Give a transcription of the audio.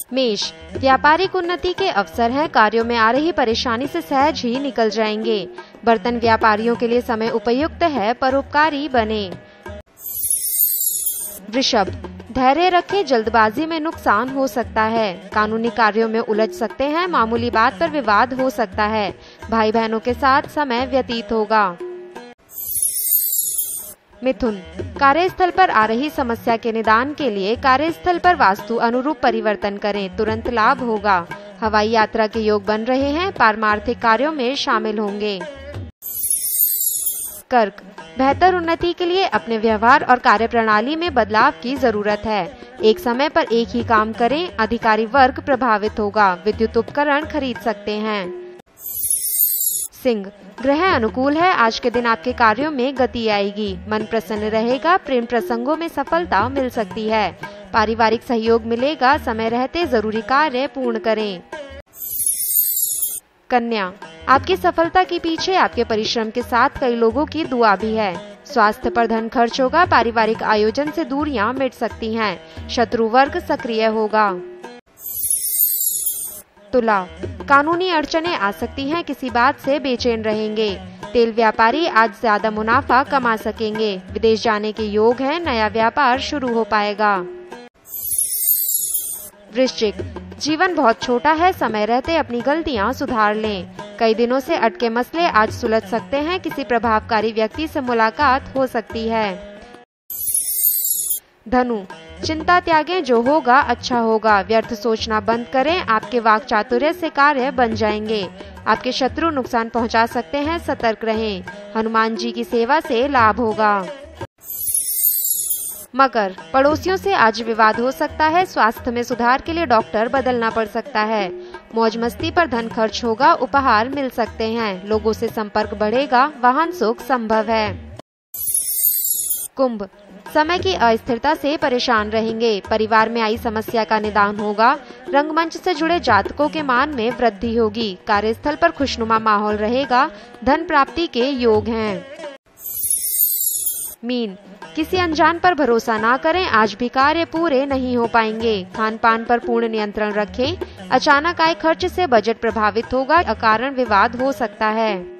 मेष, व्यापारिक उन्नति के अवसर हैं। कार्यों में आ रही परेशानी से सहज ही निकल जाएंगे। बर्तन व्यापारियों के लिए समय उपयुक्त है, परोपकारी बने। वृषभ, धैर्य रखें, जल्दबाजी में नुकसान हो सकता है। कानूनी कार्यों में उलझ सकते हैं, मामूली बात पर विवाद हो सकता है। भाई बहनों के साथ समय व्यतीत होगा। मिथुन, कार्यस्थल पर आ रही समस्या के निदान के लिए कार्यस्थल पर वास्तु अनुरूप परिवर्तन करें, तुरंत लाभ होगा। हवाई यात्रा के योग बन रहे हैं, पारमार्थिक कार्यों में शामिल होंगे। कर्क, बेहतर उन्नति के लिए अपने व्यवहार और कार्यप्रणाली में बदलाव की जरूरत है। एक समय पर एक ही काम करें, अधिकारी वर्ग प्रभावित होगा। विद्युत उपकरण खरीद सकते हैं। सिंह, ग्रह अनुकूल है, आज के दिन आपके कार्यों में गति आएगी, मन प्रसन्न रहेगा। प्रेम प्रसंगों में सफलता मिल सकती है। पारिवारिक सहयोग मिलेगा, समय रहते जरूरी कार्य पूर्ण करें। कन्या, आपकी सफलता के पीछे आपके परिश्रम के साथ कई लोगों की दुआ भी है। स्वास्थ्य पर धन खर्च होगा, पारिवारिक आयोजन से दूरियां मिट सकती हैं। शत्रु वर्ग सक्रिय होगा। तुला, कानूनी अड़चनें आ सकती हैं, किसी बात से बेचैन रहेंगे। तेल व्यापारी आज ज्यादा मुनाफा कमा सकेंगे। विदेश जाने के योग हैं, नया व्यापार शुरू हो पाएगा। वृश्चिक, जीवन बहुत छोटा है, समय रहते अपनी गलतियां सुधार लें। कई दिनों से अटके मसले आज सुलझ सकते हैं। किसी प्रभावकारी व्यक्ति से मुलाकात हो सकती है। धनु, चिंता त्यागें, जो होगा अच्छा होगा। व्यर्थ सोचना बंद करें, आपके वाक चातुर्य से कार्य बन जाएंगे। आपके शत्रु नुकसान पहुंचा सकते हैं, सतर्क रहें। हनुमान जी की सेवा से लाभ होगा। मकर, पड़ोसियों से आज विवाद हो सकता है। स्वास्थ्य में सुधार के लिए डॉक्टर बदलना पड़ सकता है। मौज मस्ती पर धन खर्च होगा, उपहार मिल सकते हैं। लोगों से संपर्क बढ़ेगा, वाहन सुख संभव है। कुंभ, समय की अस्थिरता से परेशान रहेंगे। परिवार में आई समस्या का निदान होगा। रंगमंच से जुड़े जातकों के मान में वृद्धि होगी। कार्यस्थल पर खुशनुमा माहौल रहेगा। धन प्राप्ति के योग हैं। मीन, किसी अनजान पर भरोसा ना करें, आज भी कार्य पूरे नहीं हो पाएंगे। खान पान पर पूर्ण नियंत्रण रखें। अचानक आए खर्च से बजट प्रभावित होगा, अकारण विवाद हो सकता है।